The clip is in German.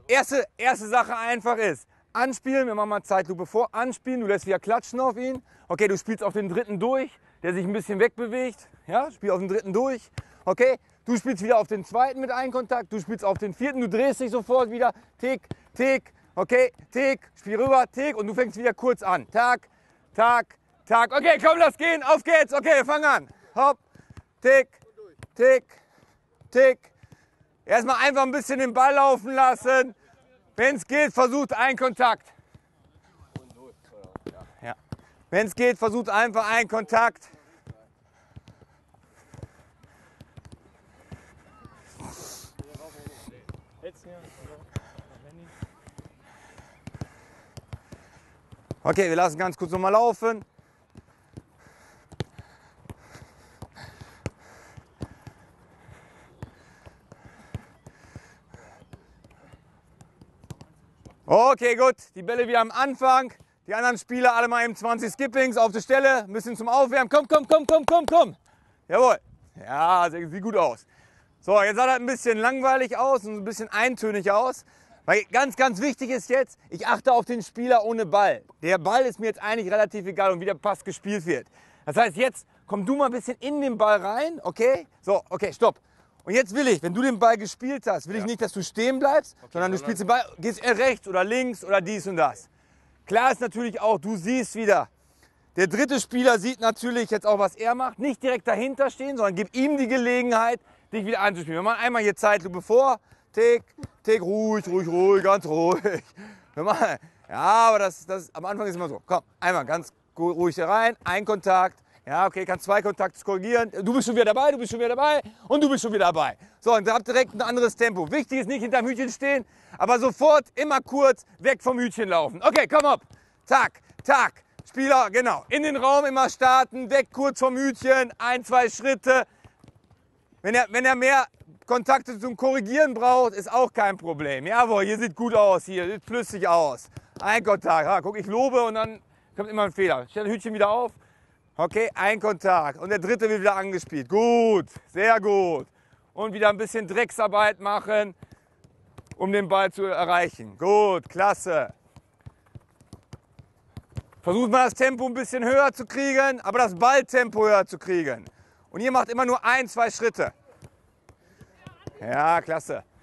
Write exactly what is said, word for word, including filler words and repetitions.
erste, erste Sache einfach ist, anspielen, wir machen mal Zeitlupe vor, anspielen, du lässt wieder klatschen auf ihn. Okay, du spielst auf den dritten durch, der sich ein bisschen wegbewegt. Ja, spiel auf den dritten durch. Okay, du spielst wieder auf den zweiten mit Einkontakt, du spielst auf den vierten, du drehst dich sofort wieder. Tick, tick, okay, tick, spiel rüber, tick und du fängst wieder kurz an. Tag, Tag, Tag. Okay, komm, lass gehen, auf geht's. Okay, fang an. Hopp, tick, tick, tick. Erstmal einfach ein bisschen den Ball laufen lassen. Wenn es geht, versucht einen Kontakt. Ja. Wenn es geht, versucht einfach einen Kontakt. Okay, wir lassen ganz kurz nochmal laufen. Okay, gut. Die Bälle wieder am Anfang. Die anderen Spieler alle mal eben zwanzig Skippings auf der Stelle. Ein bisschen zum Aufwärmen. Komm, komm, komm, komm, komm, komm. Jawohl. Ja, sieht gut aus. So, jetzt sah das ein bisschen langweilig aus und ein bisschen eintönig aus. Weil ganz, ganz wichtig ist jetzt, ich achte auf den Spieler ohne Ball. Der Ball ist mir jetzt eigentlich relativ egal und wie der Pass gespielt wird. Das heißt, jetzt komm du mal ein bisschen in den Ball rein, okay? So, okay, stopp. Und jetzt will ich, wenn du den Ball gespielt hast, will ja. ich nicht, dass du stehen bleibst, okay, sondern du spielst den Ball, gehst rechts oder links oder dies und das. Klar ist natürlich auch, du siehst wieder, der dritte Spieler sieht natürlich jetzt auch, was er macht. Nicht direkt dahinter stehen, sondern gib ihm die Gelegenheit, dich wieder einzuspielen. Wir machen einmal hier Zeitlupe vor, tick, tick, ruhig, ruhig, ruhig, ganz ruhig. Wir machen, ja, aber das, das am Anfang ist immer so. Komm, einmal ganz ruhig hier rein, ein Kontakt. Ja, okay, kannst zwei Kontakte korrigieren. Du bist schon wieder dabei, du bist schon wieder dabei und du bist schon wieder dabei. So, und habt direkt ein anderes Tempo. Wichtig ist nicht hinterm Hütchen stehen, aber sofort immer kurz weg vom Hütchen laufen. Okay, komm ab. Tack, tack. Spieler, genau. In den Raum immer starten, weg kurz vom Hütchen, ein, zwei Schritte. Wenn er, wenn er mehr Kontakte zum Korrigieren braucht, ist auch kein Problem. Jawohl, hier sieht gut aus, hier sieht flüssig aus. Ein Kontakt. Ja, guck, ich lobe und dann kommt immer ein Fehler. Stell das Hütchen wieder auf. Okay, ein Kontakt und der dritte wird wieder angespielt. Gut, sehr gut. Und wieder ein bisschen Drecksarbeit machen, um den Ball zu erreichen. Gut, klasse. Versucht mal das Tempo ein bisschen höher zu kriegen, aber das Balltempo höher zu kriegen. Und ihr macht immer nur ein, zwei Schritte. Ja, klasse.